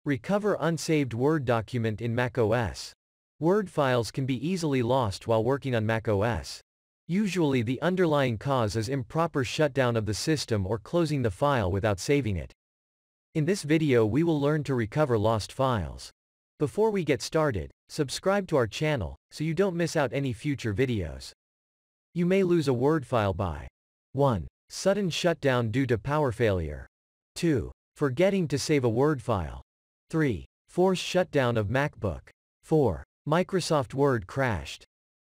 Recover unsaved Word document in macOS. Word files can be easily lost while working on macOS. Usually the underlying cause is improper shutdown of the system or closing the file without saving it. In this video we will learn to recover lost files. Before we get started, subscribe to our channel, so you don't miss out any future videos. You may lose a Word file by 1. Sudden shutdown due to power failure. 2. Forgetting to save a Word file. 3. Forced shutdown of MacBook. 4. Microsoft Word crashed.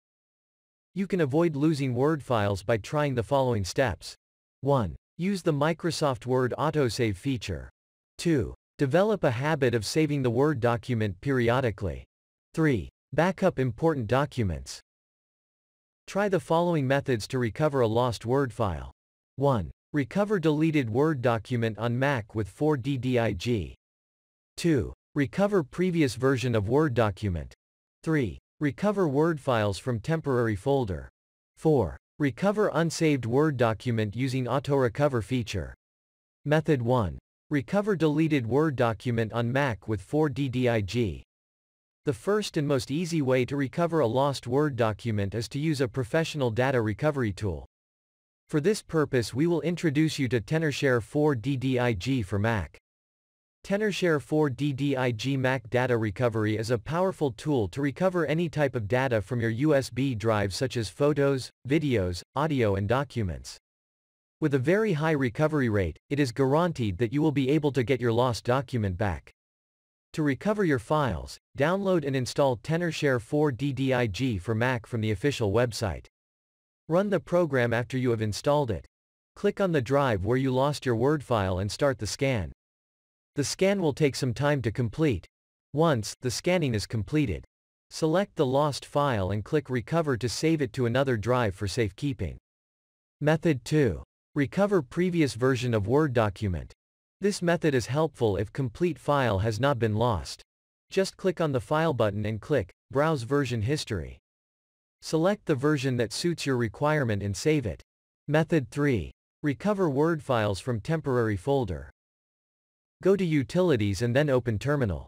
You can avoid losing Word files by trying the following steps. 1. Use the Microsoft Word autosave feature. 2. Develop a habit of saving the Word document periodically. 3. Backup important documents. Try the following methods to recover a lost Word file. 1. Recover deleted Word document on Mac with 4DDIG. 2. Recover previous version of Word document. 3. Recover Word files from temporary folder. 4. Recover unsaved Word document using AutoRecover feature. Method 1. Recover deleted Word document on Mac with 4DDIG. The first and most easy way to recover a lost Word document is to use a professional data recovery tool. For this purpose we will introduce you to Tenorshare 4DDIG for Mac. Tenorshare 4DDIG Mac Data Recovery is a powerful tool to recover any type of data from your USB drive such as photos, videos, audio and documents. With a very high recovery rate, it is guaranteed that you will be able to get your lost document back. To recover your files, download and install Tenorshare 4DDIG for Mac from the official website. Run the program after you have installed it. Click on the drive where you lost your Word file and start the scan. The scan will take some time to complete. Once the scanning is completed, select the lost file and click Recover to save it to another drive for safekeeping. Method 2. Recover previous version of Word document. This method is helpful if complete file has not been lost. Just click on the File button and click Browse Version History. Select the version that suits your requirement and save it. Method 3. Recover Word files from temporary folder. Go to Utilities and then open Terminal.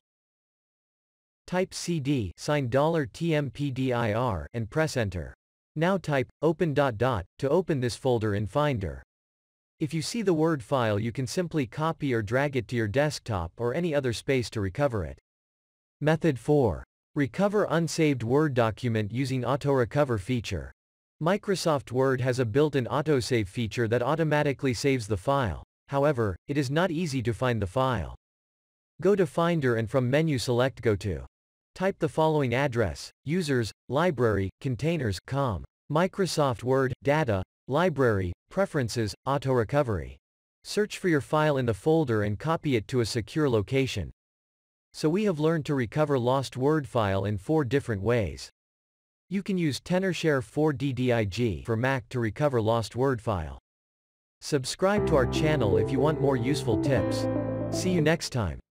Type CD $TMPDIR and press Enter. Now type open ... to open this folder in Finder. If you see the Word file you can simply copy or drag it to your desktop or any other space to recover it. Method 4. Recover unsaved Word document using AutoRecover feature. Microsoft Word has a built-in autosave feature that automatically saves the file. However, it is not easy to find the file. Go to Finder and from menu select Go to. Type the following address: users, library, containers, com. Microsoft Word, data, library, preferences, auto-recovery. Search for your file in the folder and copy it to a secure location. So we have learned to recover lost Word file in 4 different ways. You can use Tenorshare 4DDIG for Mac to recover lost Word file. Subscribe to our channel if you want more useful tips. See you next time.